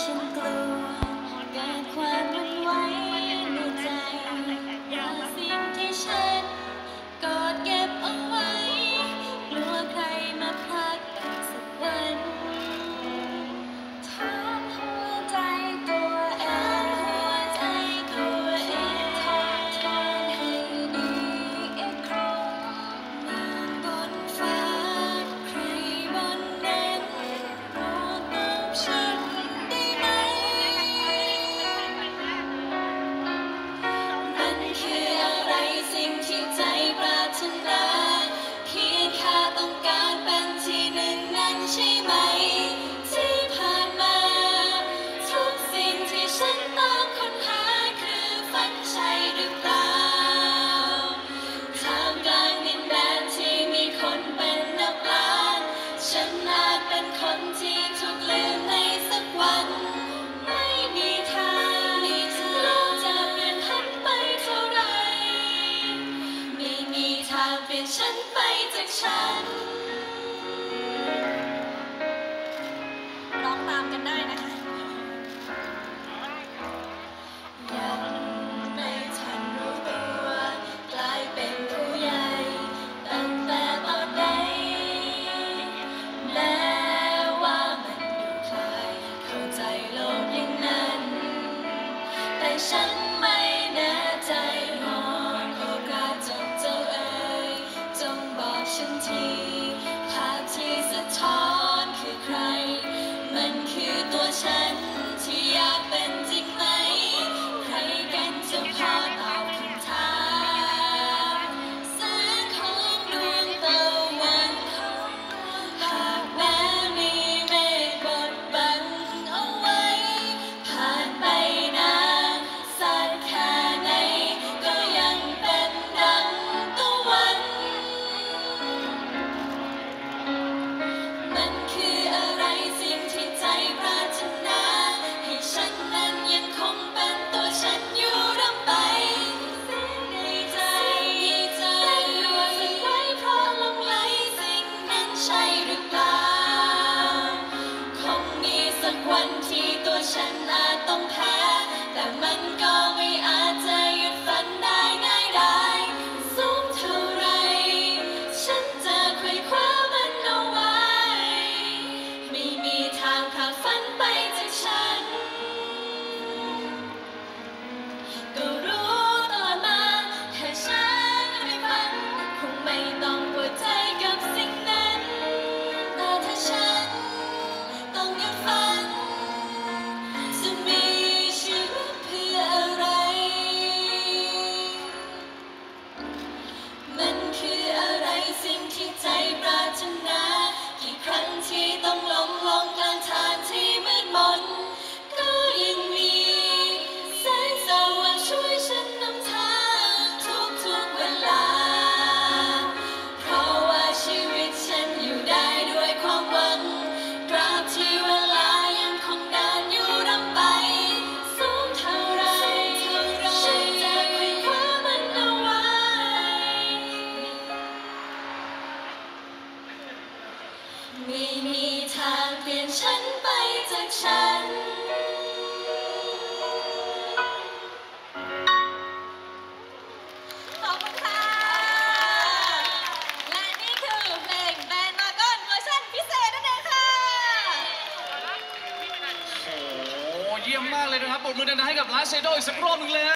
ฉันกลัวเกิดความหวั่นไหวในใจว่าสิ่งที่ฉันกอดเก็บเอาไว้กลัวใครมาพลัดสักวันท้อหัวใจตัวเองหัวใจตัวเองทนให้ดีอีกครั้งนางบนฟ้าใครบนนั้นโปรดตอบฉันได้ไหมมันคืออะไรสิ่งที่ใจปรารถนาเพียงแค่ต้องการเป็นที่หนึ่งนั้นใช่ไหมที่ผ่านมาทุกสิ่งที่ฉันต้องค้นหาคือฝันใช่หรือเปล่าท่ามกลางดินแดนที่มีคนเป็นนับล้านฉันอาจเป็นคนที่ถูกลืมในสักวันไม่มีทางโลกจะเปลี่ยนผันไปเท่าไรไม่มีทางเปลี่ยนฉันไปจากฉันร้องตามกันได้นะคะยังไม่ทันรู้ตัวกลายเป็นผู้ใหญ่ตั้งแต่ตอนไหนแม้ว่ามันดูคล้ายเข้าใจโลกอย่างนั้นแต่ฉันไม่แน่ใจมองโอกาสจบเจ้าเอ๋ยจงบอกฉันทีภาพที่สะท้อนคือใครมันคือตัวฉันที่อยากเป็นจริงไหมใครกันจะพอตอบคำถามแสงของดวงตะวันหากแม้มีเมฆบดบังเอาไว้ผ่านไปนานสักแค่ไหนก็ยังเป็นดังตะวันมันคืออะไรสิ่งที่ใจปรารถนาให้ฉันนั้นยังคงเป็นตัวฉันอยู่ร่ำไปในใจรู้สึกไว้เพราะหลงไหลสิ่งนั้นใช่หรือเปล่าคงมีสักวันที่ตัวฉันอาจต้องแพ้แต่มันก็ไม่อาจจะหยุดฝันได้ง่ายดายสูงเท่าไรฉันจะไขว่คว้ามันเอาไว้ไม่มีทางพรากฝันไปจากฉันก็รู้ตลอดมาถ้าฉันไม่ฝันคงไม่ต้องปวดใจกับสิ่งนั้นแต่ถ้าฉันต้องหยุดฝันจะมีชีวิตเพื่ออะไรมันคืออะไรสิ่งที่ใจปรารถนากี่ครั้งที่ต้องลงกลางทางที่มืดมนก็ยังมีแสงสว่างช่วยฉันนำทางทุกเวลาเพราะว่าชีวิตฉันอยู่ได้ด้วยความหวังตราบที่เวลายังคงเดินอยู่ร่ำไปสูงเท่าไรฉันจะไขว่คว้ามันเอาไว้ไม่มีทางเปลี่ยนฉันไปจากฉันขอบคุณค่ะและนี่คือเพลงแบนด์มาก้อนเวอร์ชันพิเศษนั่นเองค่ะโอ้โหเยี่ยมมากเลยนะครับปรบมือดังๆให้กับลาสเชโดอีกสักรอบหนึ่งเลยฮะ